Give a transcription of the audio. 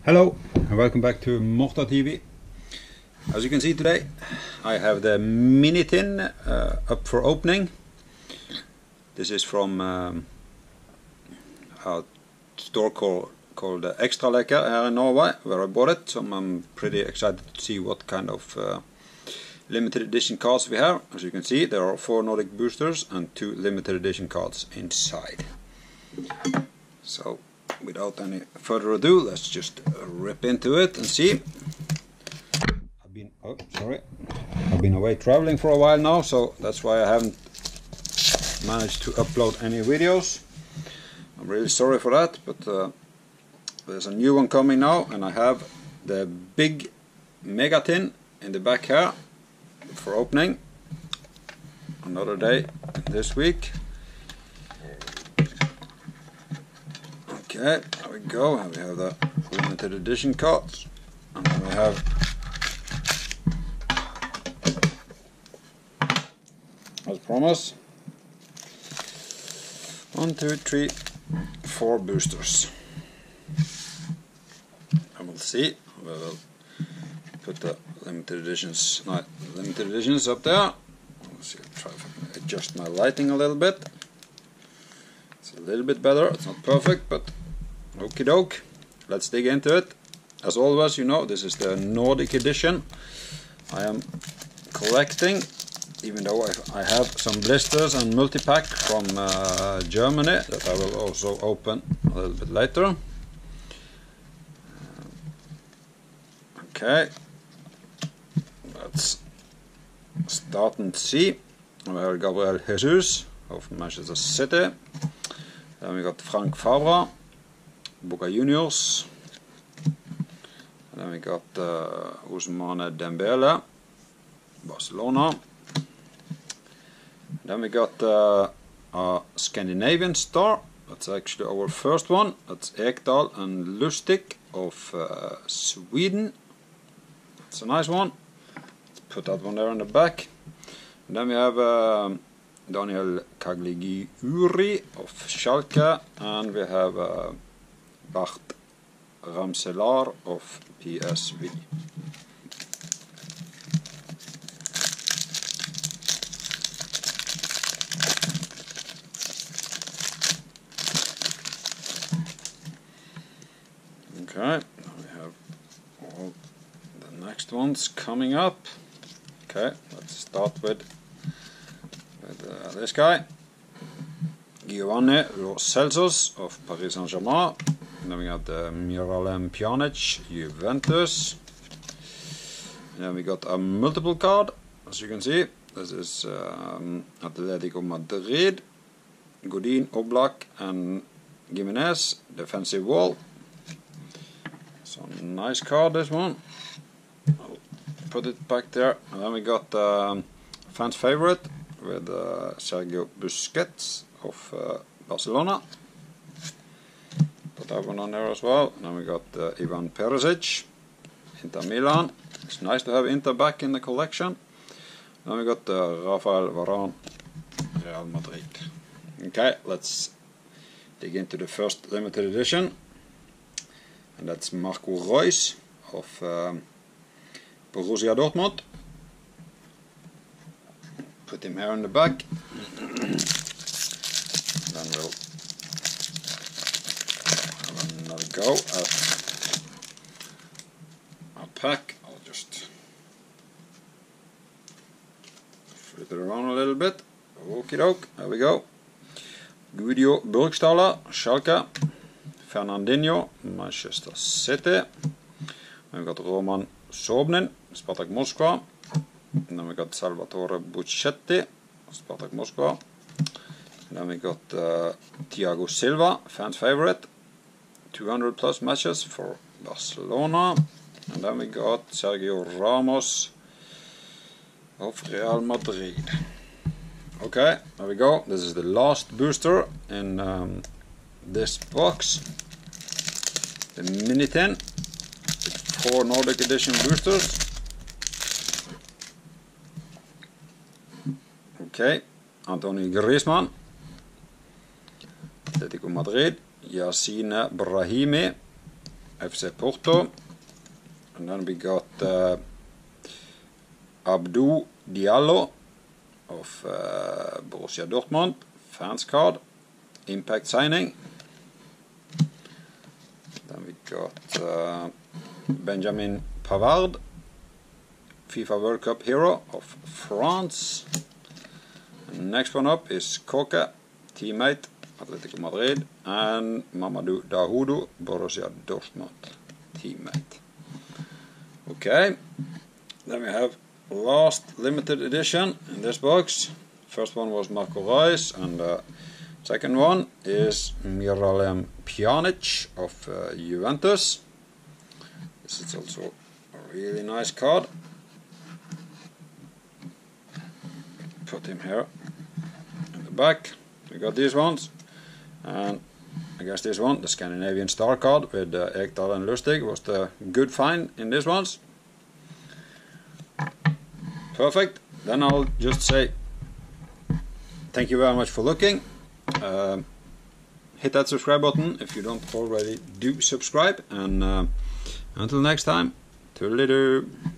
Hello and welcome back to Morta TV. As you can see today, I have the mini tin up for opening. This is from a store called Extra Leker here in Norway, where I bought it. So I'm pretty excited to see what kind of limited edition cards we have. As you can see, there are 4 Nordic boosters and 2 limited edition cards inside. So without any further ado, let's just rip into it and see. I've been away traveling for a while now, so that's why I haven't managed to upload any videos. I'm really sorry for that, but there's a new one coming now, and I have the big mega tin in the back here for opening. Another day this week. Okay, there we go, and we have the limited edition cards, and then we have as promised 1, 2, 3, 4 boosters. And we'll see. We will put the limited editions up there. Let's see, I'll try to adjust my lighting a little bit. It's a little bit better. It's not perfect, but okie doke. Let's dig into it. As always, you know, this is the Nordic edition I am collecting, even though I have some blisters and multi-pack from Germany that I will also open a little bit later. Okay, let's start and see. We have Gabriel Jesus of Manchester City. Then we got Frank Fabra, Boca Juniors. And then we got Ousmane Dembele, Barcelona. Then we got a Scandinavian star. That's actually our first one. That's Ekdal and Lustig of Sweden. That's a nice one. Let's put that one there in the back. And then we have Daniel Cagliari of Schalke, and we have Bart Ramselaar of PSV. Okay, we have all the next ones coming up. Okay, let's start with this guy, Giovanni Lo Celso of Paris Saint-Germain. Then we got Miralem Pjanic, Juventus. And then we got a multiple card, as you can see. This is Atletico Madrid, Godin, Oblak and Gimenez, defensive wall. So nice card, this one. I'll put it back there. And then we got fans favorite with Sergio Busquets of Barcelona. Put that one on there as well. And then we got Ivan Perisic, Inter Milan. It's nice to have Inter back in the collection. And then we got Rafael Varane, Real Madrid. Okay, let's dig into the first limited edition. And that's Marco Reus of Borussia Dortmund. Put him here in the back. Then we'll have another go at our pack. I'll just flip it around a little bit. Okie doke, there we go. Guido Burgstaller, Schalke. Fernandinho, Manchester City. Then we got Roman Sobnin, Spartak Moskva. And then we got Salvatore Buccetti, Spartak Moskva. And then we got Thiago Silva, fans favorite, 200 plus matches for Barcelona. And then we got Sergio Ramos of Real Madrid. Okay, there we go. This is the last booster in this box. The mini tin with 4 Nordic edition boosters. Okay, Anthony Griezmann, Atletico Madrid, Yassine Brahimi, FC Porto. And then we got Abdou Diallo of Borussia Dortmund, fans card, impact signing. Then we got Benjamin Pavard, FIFA World Cup hero of France. And next one up is Koke, teammate, Atletico Madrid, and Mamadou Dahoudou, Borussia Dortmund, teammate. Okay, then we have last limited edition in this box. First one was Marco Reus, and the second one is Miralem Pjanic of Juventus. This is also a really nice card. Put him here in the back. We got these ones, and I guess this one, the Scandinavian Star card with Ekdal and Lustig, was the good find in these ones. Perfect. Then I'll just say thank you very much for looking. Hit that subscribe button if you don't already do subscribe, and until next time, toodaloo.